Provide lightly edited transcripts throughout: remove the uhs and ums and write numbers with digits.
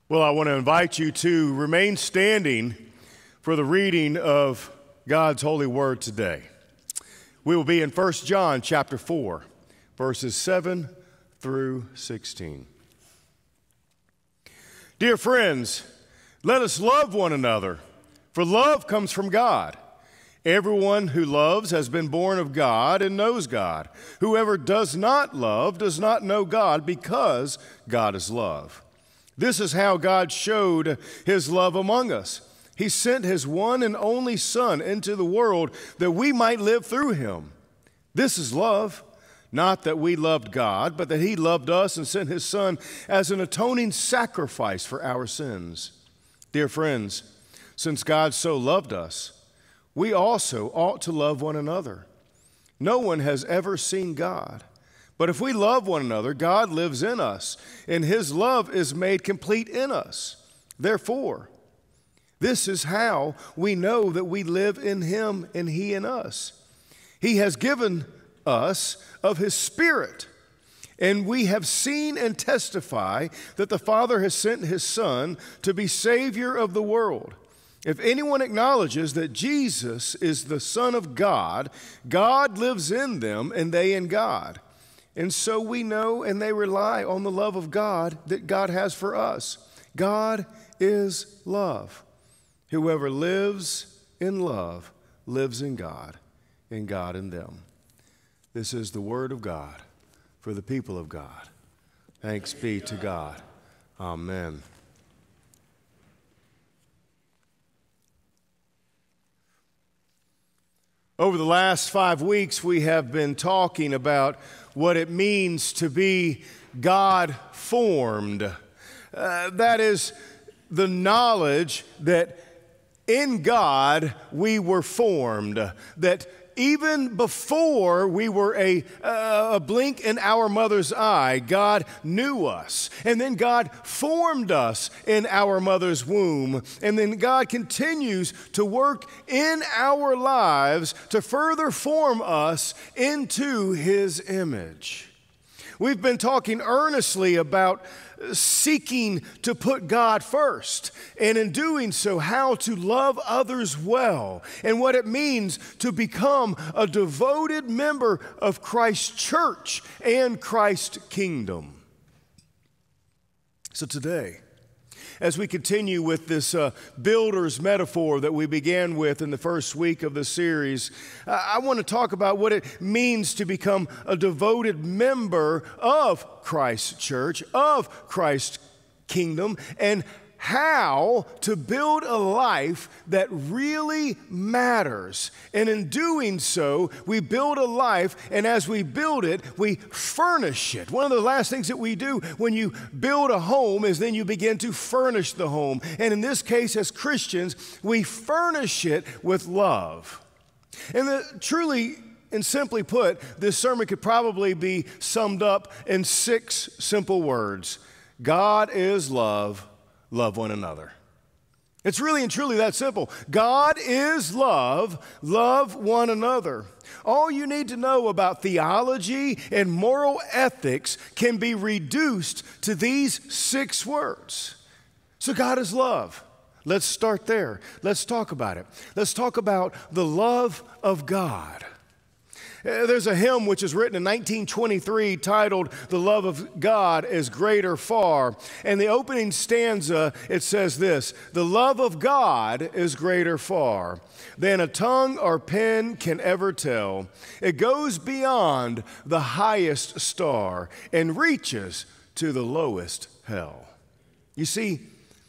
Well, I want to invite you to remain standing for the reading of God's holy word today. We will be in 1 John chapter 4, verses 7 through 16. Dear friends, let us love one another, for love comes from God. Everyone who loves has been born of God and knows God. Whoever does not love does not know God, because God is love. This is how God showed his love among us. He sent his one and only Son into the world that we might live through him. This is love, not that we loved God, but that he loved us and sent his Son as an atoning sacrifice for our sins. Dear friends, since God so loved us, we also ought to love one another. No one has ever seen God. But if we love one another, God lives in us, and his love is made complete in us. Therefore, this is how we know that we live in him and he in us. He has given us of his Spirit, and we have seen and testify that the Father has sent his Son to be Savior of the world. If anyone acknowledges that Jesus is the Son of God, God lives in them and they in God. And so we know and they rely on the love of God that God has for us. God is love. Whoever lives in love lives in God, and God in them. This is the word of God for the people of God. Thanks be to God. Amen. Over the last 5 weeks, we have been talking about what it means to be God-formed. That is the knowledge that in God we were formed, that even before we were a blink in our mother's eye, God knew us. And then God formed us in our mother's womb. And then God continues to work in our lives to further form us into his image. We've been talking earnestly about seeking to put God first, and in doing so, how to love others well, and what it means to become a devoted member of Christ's church and Christ's kingdom. So today, as we continue with this builder's metaphor that we began with in the first week of the series, I want to talk about what it means to become a devoted member of Christ's church, of Christ's kingdom, and how to build a life that really matters. And in doing so, we build a life, and as we build it, we furnish it. One of the last things that we do when you build a home is then you begin to furnish the home. And in this case, as Christians, we furnish it with love. And truly and simply put, this sermon could probably be summed up in 6 simple words. God is love. Love one another. It's really and truly that simple. God is love. Love one another. All you need to know about theology and moral ethics can be reduced to these 6 words. So God is love. Let's start there. Let's talk about it. Let's talk about the love of God. There's a hymn which is written in 1923 titled, "The Love of God is Greater Far." And the opening stanza, it says this: "The love of God is greater far than a tongue or pen can ever tell. It goes beyond the highest star and reaches to the lowest hell." You see,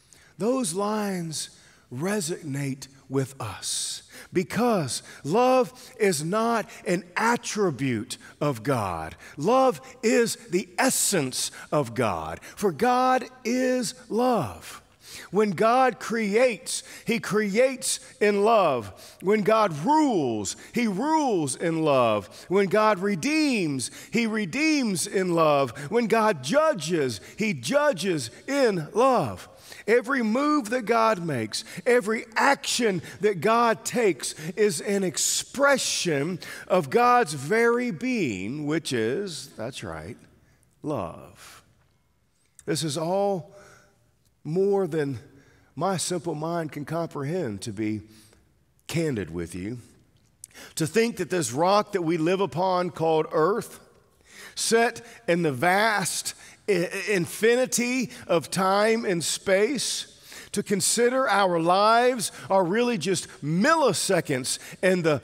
those lines resonate with us, because love is not an attribute of God. Love is the essence of God, for God is love. When God creates, he creates in love. When God rules, he rules in love. When God redeems, he redeems in love. When God judges, he judges in love. Every move that God makes, every action that God takes is an expression of God's very being, which is, that's right, love. This is all more than my simple mind can comprehend, to be candid with you. To think that this rock that we live upon called earth, set in the vast infinity of time and space, to consider our lives are really just milliseconds in the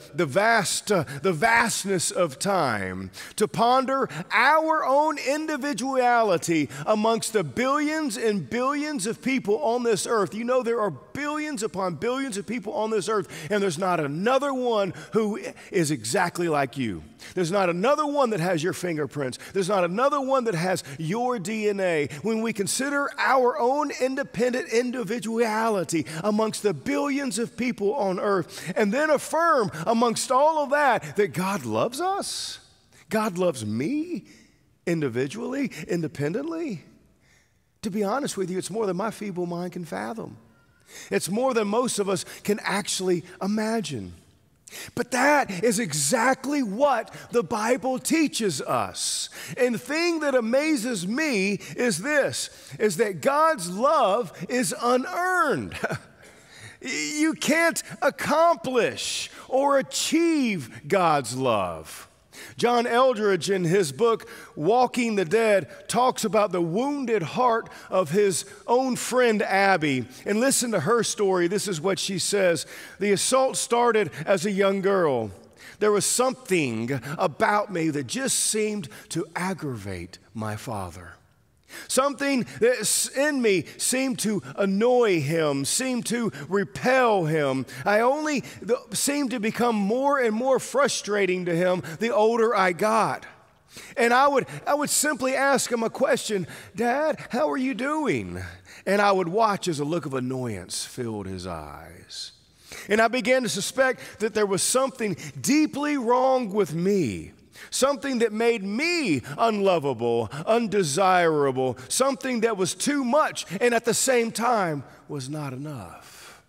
vastness of time. To ponder our own individuality amongst the billions and billions of people on this earth. You know, there are billions upon billions of people on this earth, and there's not another one who is exactly like you. There's not another one that has your fingerprints. There's not another one that has your DNA. When we consider our own independent individuality amongst the billions of people on earth, and then affirm amongst all of that God loves us, God loves me individually, independently. To be honest with you, it's more than my feeble mind can fathom. It's more than most of us can actually imagine. But that is exactly what the Bible teaches us. And the thing that amazes me is this, is that God's love is unearned. You can't accomplish or achieve God's love. John Eldredge, in his book, Walking the Dead, talks about the wounded heart of his own friend Abby. And listen to her story. This is what she says. The assault started as a young girl. There was something about me that just seemed to aggravate my father. Something that's in me seemed to annoy him, seemed to repel him. I only seemed to become more and more frustrating to him the older I got. And I would simply ask him a question, Dad, how are you doing? And I would watch as a look of annoyance filled his eyes. And I began to suspect that there was something deeply wrong with me. Something that made me unlovable, undesirable, something that was too much and at the same time was not enough.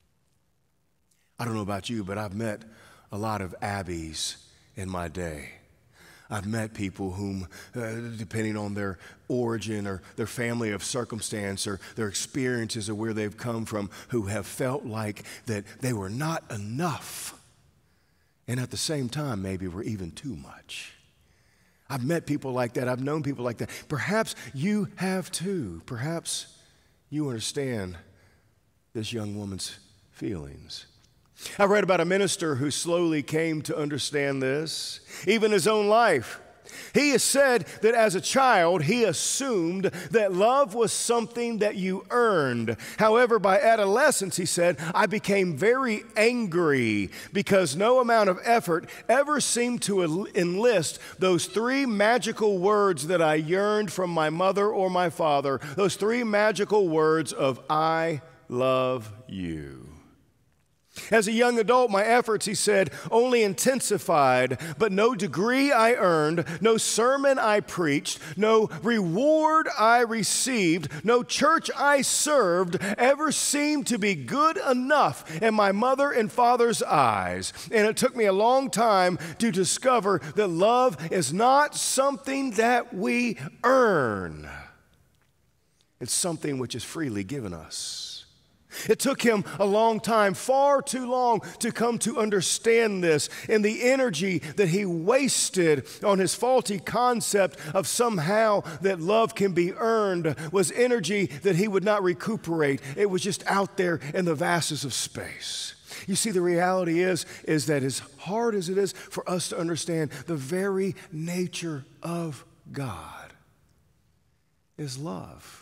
I don't know about you, but I've met a lot of Abbies in my day. I've met people whom, depending on their origin or their family of circumstance or their experiences or where they've come from, who have felt like that they were not enough. And at the same time, maybe we're even too much. I've met people like that. I've known people like that. Perhaps you have too. Perhaps you understand this young woman's feelings. I read about a minister who slowly came to understand this, even his own life. He has said that as a child, he assumed that love was something that you earned. However, by adolescence, he said, I became very angry because no amount of effort ever seemed to enlist those three magical words that I yearned from my mother or my father, those three magical words of I love you. As a young adult, my efforts, he said, only intensified, but no degree I earned, no sermon I preached, no reward I received, no church I served ever seemed to be good enough in my mother and father's eyes. And it took me a long time to discover that love is not something that we earn. It's something which is freely given us. It took him a long time, far too long, to come to understand this. And the energy that he wasted on his faulty concept of somehow that love can be earned was energy that he would not recuperate. It was just out there in the vastness of space. You see, the reality is that as hard as it is for us to understand the very nature of God is love.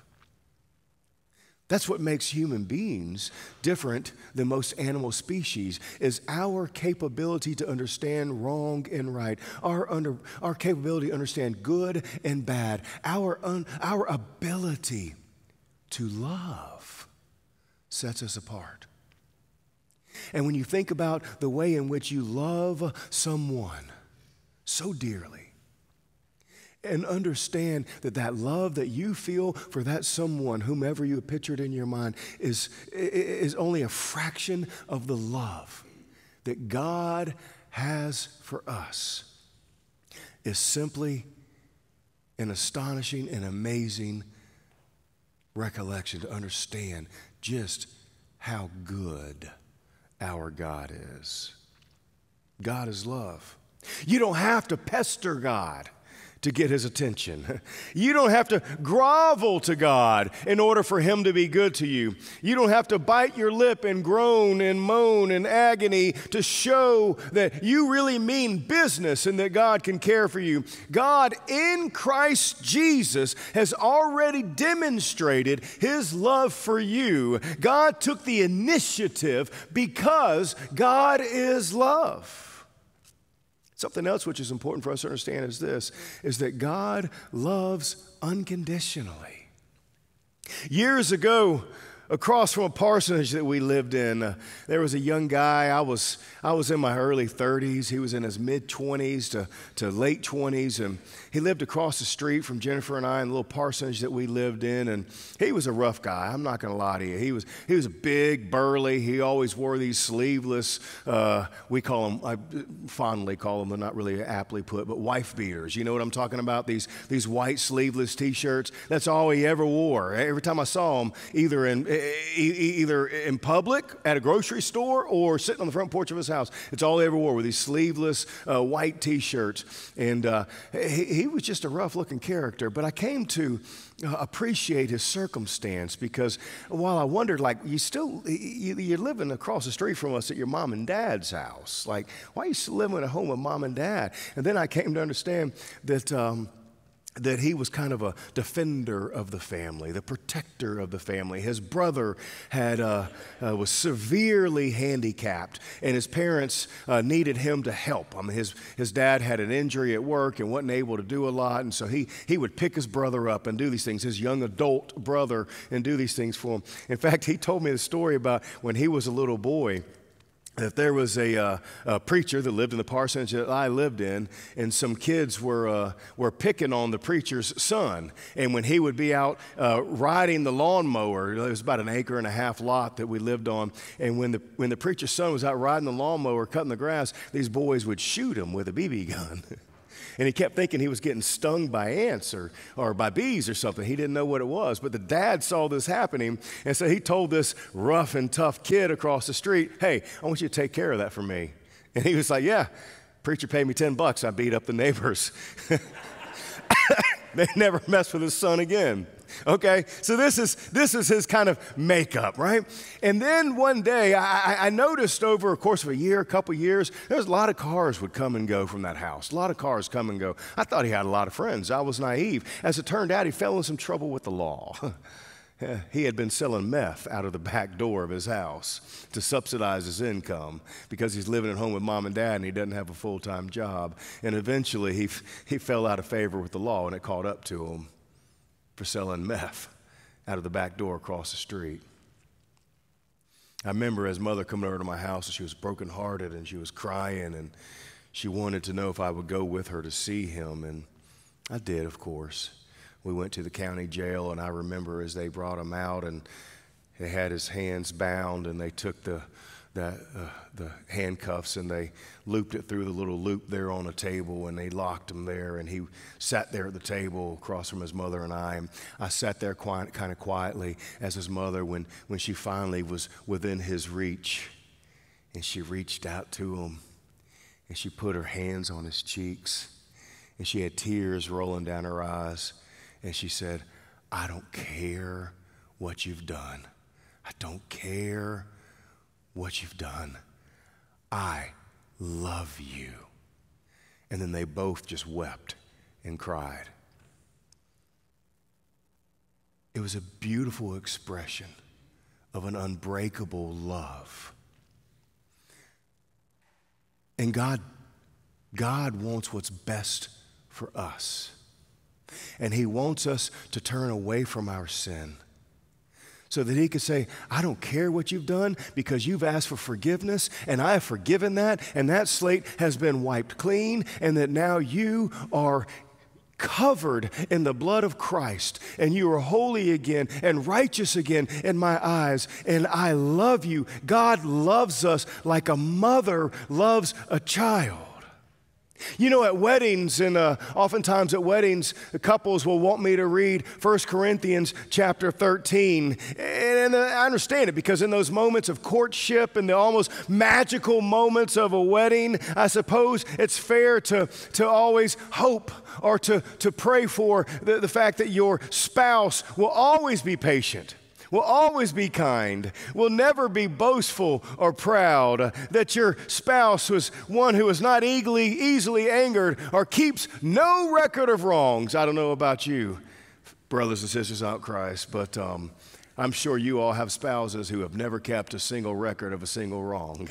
That's what makes human beings different than most animal species, is our capability to understand wrong and right, our capability to understand good and bad, our ability to love sets us apart. And when you think about the way in which you love someone so dearly, and understand that that love that you feel for that someone, whomever you have pictured in your mind, is only a fraction of the love that God has for us, is simply an astonishing and amazing recollection to understand just how good our God is. God is love. You don't have to pester God to get his attention. You don't have to grovel to God in order for him to be good to you. You don't have to bite your lip and groan and moan in agony to show that you really mean business and that God can care for you. God in Christ Jesus has already demonstrated his love for you. God took the initiative because God is love. Something else which is important for us to understand is this, is that God loves unconditionally. Years ago, across from a parsonage that we lived in, there was a young guy. I was in my early 30s. He was in his mid-20s to late 20s, and he lived across the street from Jennifer and I in the little parsonage that we lived in, and he was a rough guy. I'm not going to lie to you. He was big, burly. He always wore these sleeveless, we call them, I fondly call them, they're not really aptly put, but wife beaters. You know what I'm talking about? These white sleeveless T-shirts. That's all he ever wore. Every time I saw him, either in public, at a grocery store, or sitting on the front porch of his house. It's all he ever wore, with these sleeveless white T-shirts. And he was just a rough-looking character. But I came to appreciate his circumstance, because while I wondered, like, you're living across the street from us at your mom and dad's house. Like, why are you still living at home with mom and dad? And then I came to understand that he was kind of a defender of the family, the protector of the family. His brother was severely handicapped, and his parents needed him to help. I mean, his dad had an injury at work and wasn't able to do a lot, and so he would pick his brother up and do these things, his young adult brother, and do these things for him. In fact, he told me the story about when he was a little boy, that there was a preacher that lived in the parsonage that I lived in, and some kids were picking on the preacher's son. And when he would be out riding the lawnmower, it was about an 1.5 acre lot that we lived on, and when the preacher's son was out riding the lawnmower, cutting the grass, these boys would shoot him with a BB gun. And he kept thinking he was getting stung by ants or by bees or something. He didn't know what it was. But the dad saw this happening, and so he told this rough and tough kid across the street, "Hey, I want you to take care of that for me." And he was like, "Yeah, preacher paid me $10. I beat up the neighbors." They never messed with his son again. Okay, so this is his kind of makeup, right? And then one day, I noticed over a course of a couple years, there was a lot of cars would come and go from that house. A lot of cars come and go. I thought he had a lot of friends. I was naive. As it turned out, he fell in some trouble with the law. He had been selling meth out of the back door of his house to subsidize his income because he's living at home with mom and dad and he doesn't have a full-time job. And eventually, he fell out of favor with the law, and it caught up to him for selling meth out of the back door across the street. I remember his mother coming over to my house, and she was brokenhearted, and she was crying, and she wanted to know if I would go with her to see him, and I did, of course. We went to the county jail, and I remember as they brought him out, and they had his hands bound, and they took the handcuffs and they looped it through the little loop there on a table, and they locked him there, and he sat there at the table across from his mother and I. And I sat there kind of quietly as his mother, when she finally was within his reach, and she reached out to him, and she put her hands on his cheeks, and she had tears rolling down her eyes, and she said, "I don't care what you've done. I don't care what you've done. I love you." And then they both just wept and cried. It was a beautiful expression of an unbreakable love. And God wants what's best for us. And he wants us to turn away from our sin, so that he could say, "I don't care what you've done, because you've asked for forgiveness, and I have forgiven that, and that slate has been wiped clean, and that now you are covered in the blood of Christ, and you are holy again and righteous again in my eyes, and I love you." God loves us like a mother loves a child. You know, at weddings, and oftentimes at weddings, the couples will want me to read 1 Corinthians chapter 13. And I understand it, because in those moments of courtship and the almost magical moments of a wedding, I suppose it's fair to always hope or to pray for the fact that your spouse will always be patient, will always be kind, will never be boastful or proud, that your spouse was one who is not easily angered or keeps no record of wrongs. I don't know about you, brothers and sisters out in Christ, but I'm sure you all have spouses who have never kept a single record of a single wrong.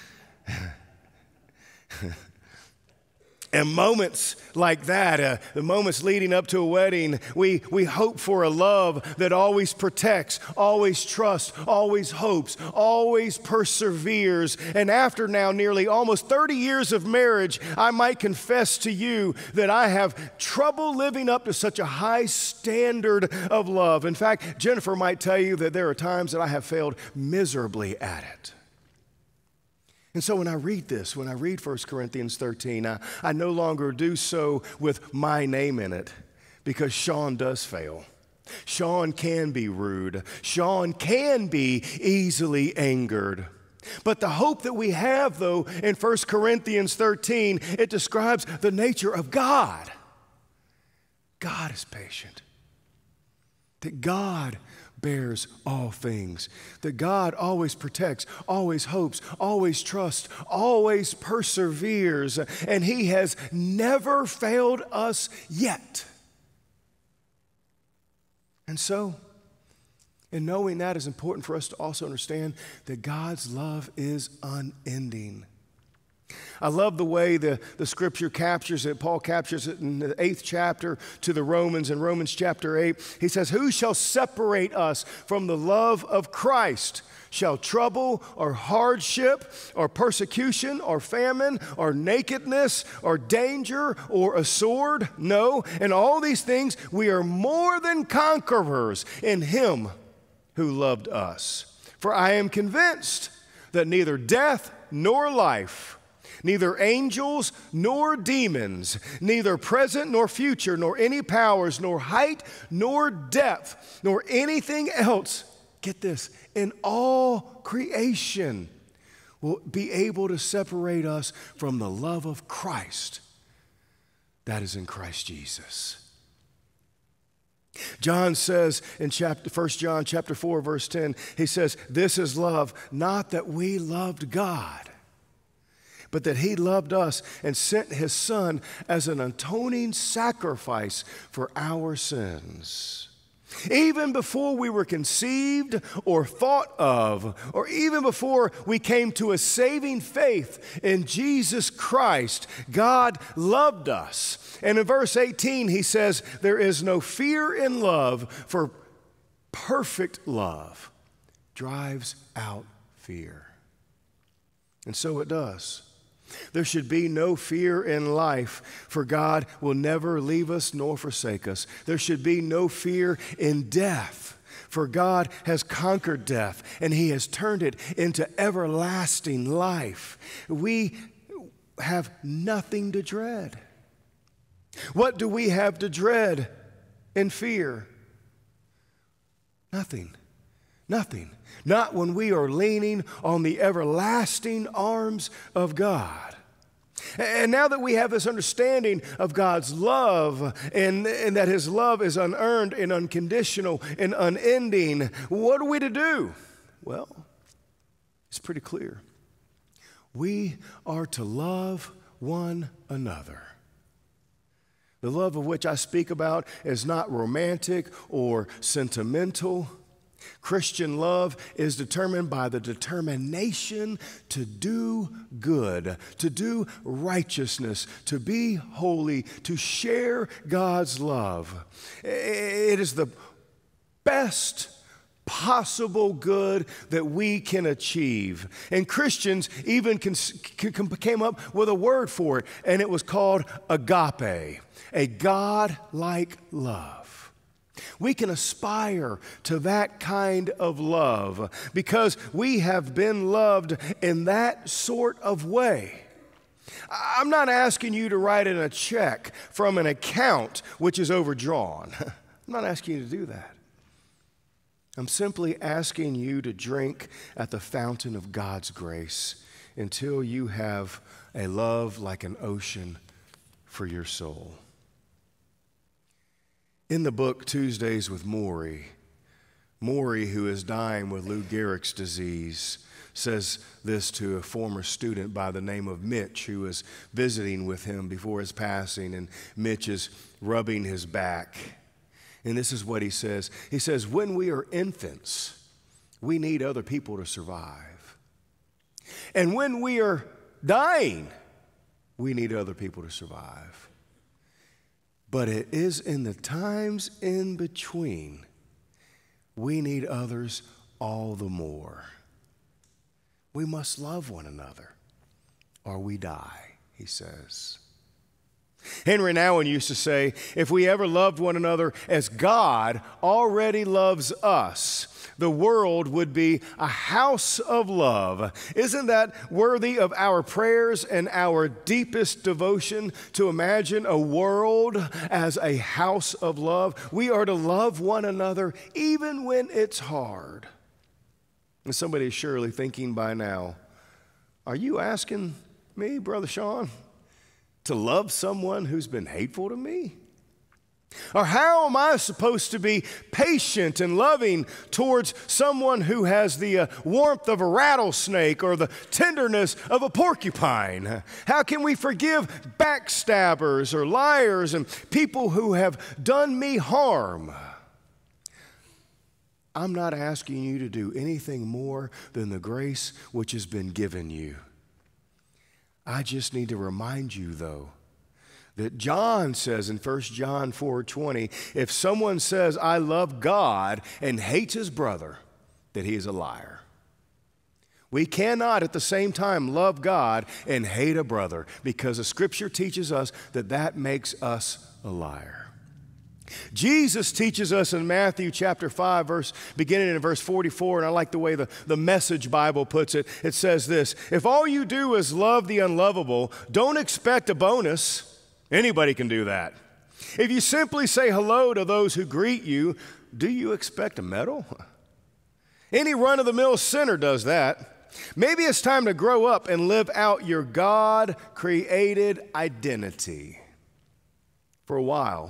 And moments like that, the moments leading up to a wedding, we hope for a love that always protects, always trusts, always hopes, always perseveres. And after now nearly almost 30 years of marriage, I might confess to you that I have trouble living up to such a high standard of love. In fact, Jennifer might tell you that there are times that I have failed miserably at it. And so when I read this, when I read 1 Corinthians 13, I no longer do so with my name in it, because Sean does fail. Sean can be rude. Sean can be easily angered. But the hope that we have, though, in 1 Corinthians 13, it describes the nature of God. God is patient. That God bears all things, that God always protects, always hopes, always trusts, always perseveres, and He has never failed us yet. And so, in knowing that, it's important for us to also understand that God's love is unending. I love the way the scripture captures it. Paul captures it in the 8th chapter to the Romans. In Romans chapter 8, he says, "Who shall separate us from the love of Christ? Shall trouble or hardship or persecution or famine or nakedness or danger or a sword? No, in all these things we are more than conquerors in Him who loved us. For I am convinced that neither death nor life, neither angels nor demons, neither present nor future, nor any powers, nor height nor depth, nor anything else," get this, "in all creation will be able to separate us from the love of Christ that is in Christ Jesus." John says in 1 John chapter 4, verse 10, he says, "This is love, not that we loved God, but that He loved us and sent His Son as an atoning sacrifice for our sins." Even before we were conceived or thought of, or even before we came to a saving faith in Jesus Christ, God loved us. And in verse 18, he says, "There is no fear in love, for perfect love drives out fear." And so it does. There should be no fear in life, for God will never leave us nor forsake us. There should be no fear in death, for God has conquered death and He has turned it into everlasting life. We have nothing to dread. What do we have to dread in fear? Nothing. Nothing. Not when we are leaning on the everlasting arms of God. And now that we have this understanding of God's love and that His love is unearned and unconditional and unending, what are we to do? Well, it's pretty clear. We are to love one another. The love of which I speak about is not romantic or sentimental. Christian love is determined by the determination to do good, to do righteousness, to be holy, to share God's love. It is the best possible good that we can achieve. And Christians even came up with a word for it, and it was called agape, a God-like love. We can aspire to that kind of love because we have been loved in that sort of way. I'm not asking you to write in a check from an account which is overdrawn. I'm not asking you to do that. I'm simply asking you to drink at the fountain of God's grace until you have a love like an ocean for your soul. In the book Tuesdays with Morrie, who is dying with Lou Gehrig's disease, says this to a former student by the name of Mitch, who was visiting with him before his passing, and Mitch is rubbing his back. And this is what he says. He says, when we are infants, we need other people to survive. And when we are dying, we need other people to survive. But it is in the times in between we need others all the more. We must love one another or we die, he says. Henry Nouwen used to say, if we ever loved one another as God already loves us, the world would be a house of love. Isn't that worthy of our prayers and our deepest devotion, to imagine a world as a house of love? We are to love one another even when it's hard. And somebody is surely thinking by now, are you asking me, Brother Sean, to love someone who's been hateful to me? Or how am I supposed to be patient and loving towards someone who has the warmth of a rattlesnake or the tenderness of a porcupine? How can we forgive backstabbers or liars and people who have done me harm? I'm not asking you to do anything more than the grace which has been given you. I just need to remind you, though, that John says in 1 John 4:20, if someone says, I love God and hates his brother, that he is a liar. We cannot at the same time love God and hate a brother, because the Scripture teaches us that that makes us a liar. Jesus teaches us in Matthew chapter 5, beginning in verse 44, and I like the way the Message Bible puts it. It says this, if all you do is love the unlovable, don't expect a bonus. Anybody can do that. If you simply say hello to those who greet you, do you expect a medal? Any run-of-the-mill sinner does that. Maybe it's time to grow up and live out your God-created identity. For a while,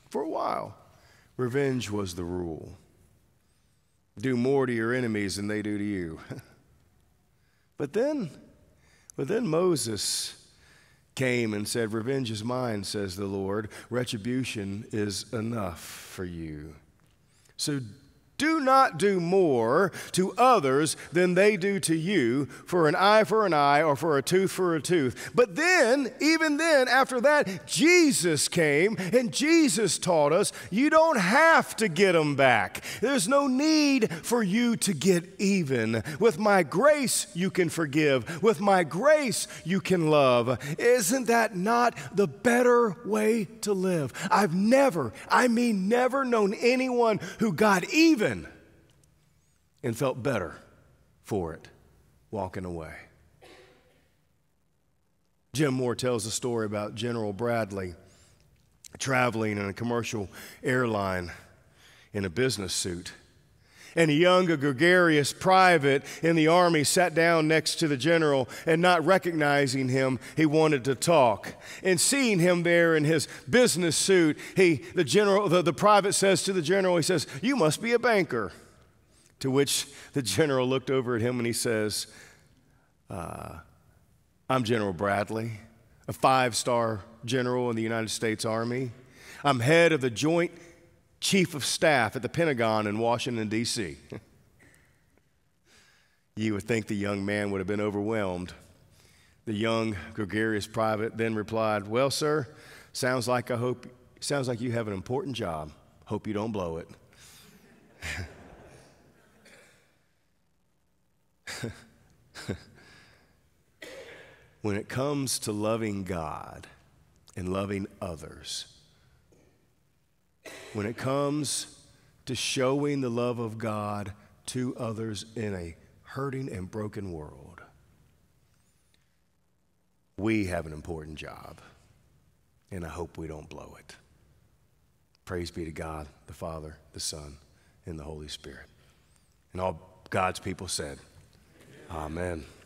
revenge was the rule. Do more to your enemies than they do to you. But then Moses came and said, revenge is mine, says the Lord. Retribution is enough for you. So do not do more to others than they do to you, for an eye for an eye or for a tooth. But then, even then, after that, Jesus came and Jesus taught us you don't have to get them back. There's no need for you to get even. With my grace, you can forgive. With my grace, you can love. Isn't that not the better way to live? I've never known anyone who got even and felt better for it walking away. Jim Moore tells a story about General Bradley traveling in a commercial airline in a business suit. And a young, gregarious private in the Army sat down next to the general, and not recognizing him, he wanted to talk. And seeing him there in his business suit, the private says to the general, he says, "You must be a banker." To which the general looked over at him and he says, I'm General Bradley, a 5-star general in the United States Army. I'm head of the Joint Chief of Staff at the Pentagon in Washington, D.C. You would think the young man would have been overwhelmed. The young, gregarious private then replied, "Well, sir, sounds like you have an important job. Hope you don't blow it." When it comes to loving God and loving others, when it comes to showing the love of God to others in a hurting and broken world, We have an important job, and I hope we don't blow it. Praise be to God, the Father, the Son, and the Holy Spirit. And all God's people said, Amen.